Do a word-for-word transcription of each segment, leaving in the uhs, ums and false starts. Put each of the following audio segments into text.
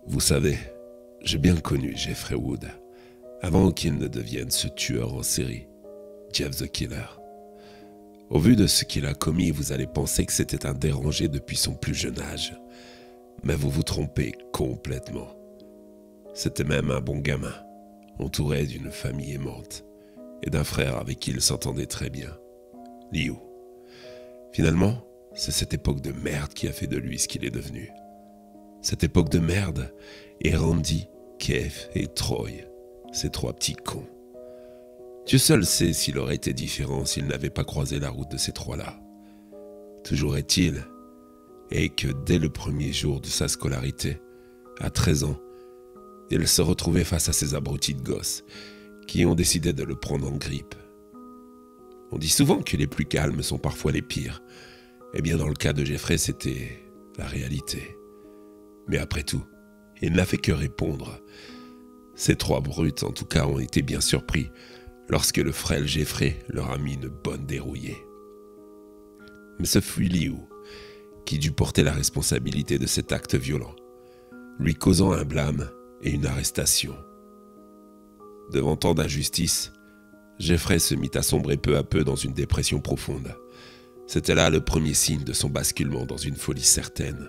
Vous savez, j'ai bien connu Jeffrey Wood, avant qu'il ne devienne ce tueur en série, Jeff the Killer. Au vu de ce qu'il a commis, vous allez penser que c'était un dérangé depuis son plus jeune âge. Mais vous vous trompez complètement. C'était même un bon gamin, entouré d'une famille aimante, et d'un frère avec qui il s'entendait très bien, Liu. Finalement, c'est cette époque de merde qui a fait de lui ce qu'il est devenu. Cette époque de merde est Randy, Kev et Troy, ces trois petits cons. Dieu seul sait s'il aurait été différent s'il n'avait pas croisé la route de ces trois-là. Toujours est-il, et que dès le premier jour de sa scolarité, à treize ans, il se retrouvait face à ces abrutis de gosses qui ont décidé de le prendre en grippe. On dit souvent que les plus calmes sont parfois les pires. Eh bien, dans le cas de Jeffrey, c'était la réalité. Mais après tout, il n'a fait que répondre. Ces trois brutes, en tout cas, ont été bien surpris lorsque le frêle Jeffrey leur a mis une bonne dérouillée. Mais ce fut Liu qui dut porter la responsabilité de cet acte violent, lui causant un blâme et une arrestation. Devant tant d'injustice, Jeffrey se mit à sombrer peu à peu dans une dépression profonde. C'était là le premier signe de son basculement dans une folie certaine.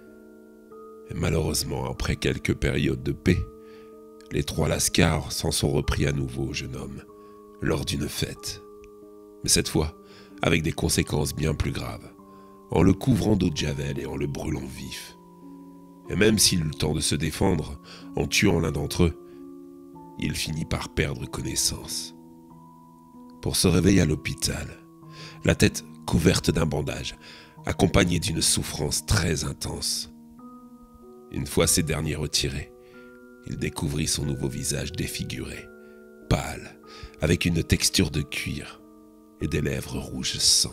Et malheureusement, après quelques périodes de paix, les trois lascars s'en sont repris à nouveau au jeune homme, lors d'une fête. Mais cette fois, avec des conséquences bien plus graves, en le couvrant d'eau de javel et en le brûlant vif. Et même s'il eut le temps de se défendre en tuant l'un d'entre eux, il finit par perdre connaissance. Pour se réveiller à l'hôpital, la tête couverte d'un bandage, accompagnée d'une souffrance très intense. Une fois ces derniers retirés, il découvrit son nouveau visage défiguré, pâle, avec une texture de cuir et des lèvres rouges sang.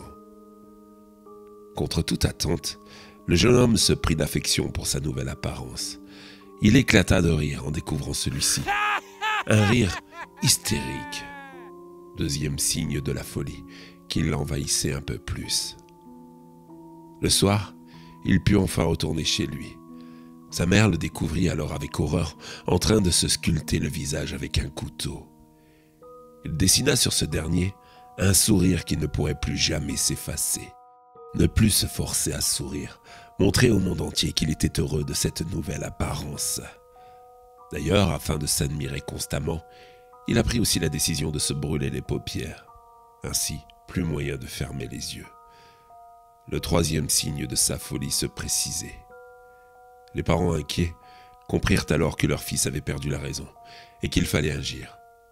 Contre toute attente, le jeune homme se prit d'affection pour sa nouvelle apparence. Il éclata de rire en découvrant celui-ci. Un rire hystérique. Deuxième signe de la folie qui l'envahissait un peu plus. Le soir, il put enfin retourner chez lui. Sa mère le découvrit alors avec horreur, en train de se sculpter le visage avec un couteau. Il dessina sur ce dernier un sourire qui ne pourrait plus jamais s'effacer. Ne plus se forcer à sourire, montrer au monde entier qu'il était heureux de cette nouvelle apparence. D'ailleurs, afin de s'admirer constamment, il a pris aussi la décision de se brûler les paupières. Ainsi, plus moyen de fermer les yeux. Le troisième signe de sa folie se précisait. Les parents inquiets comprirent alors que leur fils avait perdu la raison et qu'il fallait agir.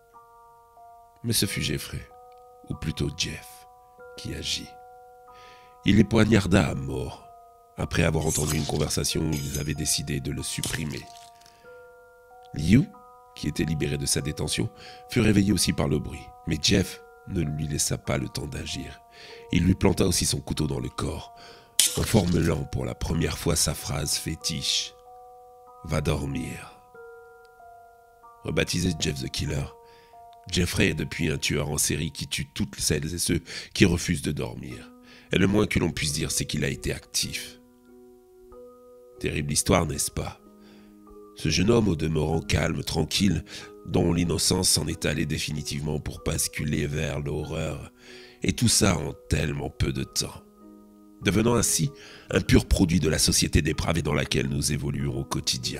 Mais ce fut Jeffrey, ou plutôt Jeff, qui agit. Il les poignarda à mort, après avoir entendu une conversation où ils avaient décidé de le supprimer. Liu, qui était libéré de sa détention, fut réveillé aussi par le bruit, mais Jeff ne lui laissa pas le temps d'agir. Il lui planta aussi son couteau dans le corps, en formulant pour la première fois sa phrase fétiche « Va dormir ». Rebaptisé Jeff the Killer, Jeffrey est depuis un tueur en série qui tue toutes celles et ceux qui refusent de dormir. Et le moins que l'on puisse dire, c'est qu'il a été actif. Terrible histoire, n'est-ce pas? Ce jeune homme au demeurant calme, tranquille, dont l'innocence s'en est allée définitivement pour basculer vers l'horreur, et tout ça en tellement peu de temps. Devenant ainsi un pur produit de la société dépravée dans laquelle nous évoluons au quotidien.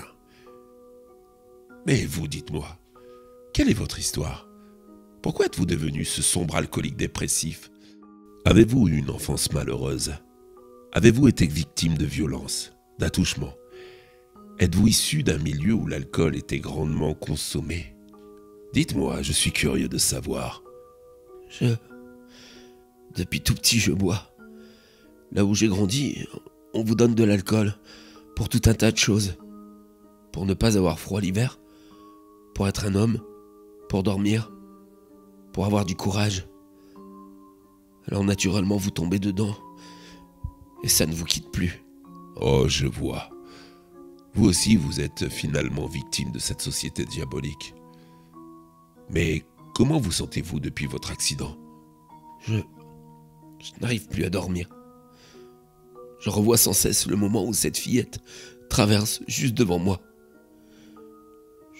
Mais vous, dites-moi, quelle est votre histoire? Pourquoi êtes-vous devenu ce sombre alcoolique dépressif? Avez-vous eu une enfance malheureuse? Avez-vous été victime de violence, d'attouchement? Êtes-vous issu d'un milieu où l'alcool était grandement consommé? Dites-moi, je suis curieux de savoir. Je... Depuis tout petit, je bois. Là où j'ai grandi, on vous donne de l'alcool pour tout un tas de choses. Pour ne pas avoir froid l'hiver, pour être un homme, pour dormir, pour avoir du courage. Alors naturellement, vous tombez dedans, et ça ne vous quitte plus. Oh, je vois. Vous aussi, vous êtes finalement victime de cette société diabolique. Mais comment vous sentez-vous depuis votre accident? Je... Je n'arrive plus à dormir. Je revois sans cesse le moment où cette fillette traverse juste devant moi.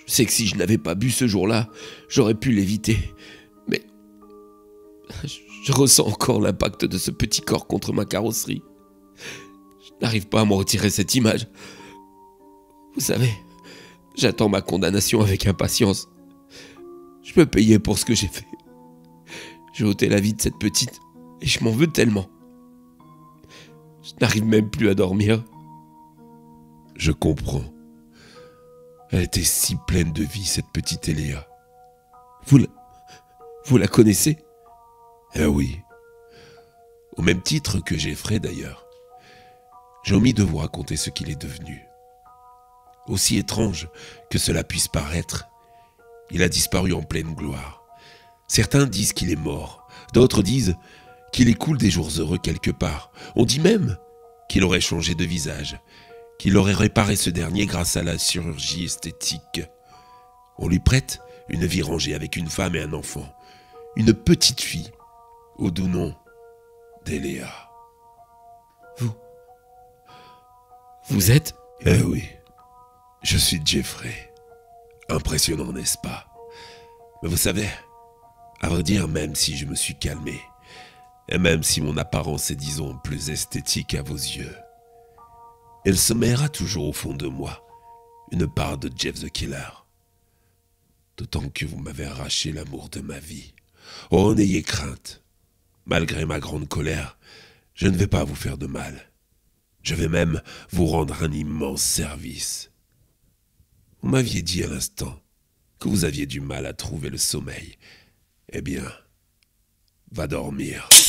Je sais que si je n'avais pas bu ce jour-là, j'aurais pu l'éviter. Mais je ressens encore l'impact de ce petit corps contre ma carrosserie. Je n'arrive pas à m'en retirer cette image. Vous savez, j'attends ma condamnation avec impatience. Je peux payer pour ce que j'ai fait. J'ai ôté la vie de cette petite et je m'en veux tellement. Je n'arrive même plus à dormir. Je comprends. Elle était si pleine de vie, cette petite Eléa. Vous la, vous la connaissez? Eh oui. Au même titre que Jeffrey d'ailleurs. J'ai omis de vous raconter ce qu'il est devenu. Aussi étrange que cela puisse paraître, il a disparu en pleine gloire. Certains disent qu'il est mort, d'autres disent qu'il écoule des jours heureux quelque part. On dit même qu'il aurait changé de visage, qu'il aurait réparé ce dernier grâce à la chirurgie esthétique. On lui prête une vie rangée avec une femme et un enfant, une petite fille, au doux nom d'Eléa. Vous... Vous êtes... Eh oui, je suis Jeffrey. Impressionnant, n'est-ce pas? Mais vous savez, à vrai dire, même si je me suis calmé, et même si mon apparence est, disons, plus esthétique à vos yeux, elle sommeillera toujours au fond de moi une part de Jeff the Killer. D'autant que vous m'avez arraché l'amour de ma vie. Oh, n'ayez crainte. Malgré ma grande colère, je ne vais pas vous faire de mal. Je vais même vous rendre un immense service. Vous m'aviez dit à l'instant que vous aviez du mal à trouver le sommeil. Eh bien, va dormir.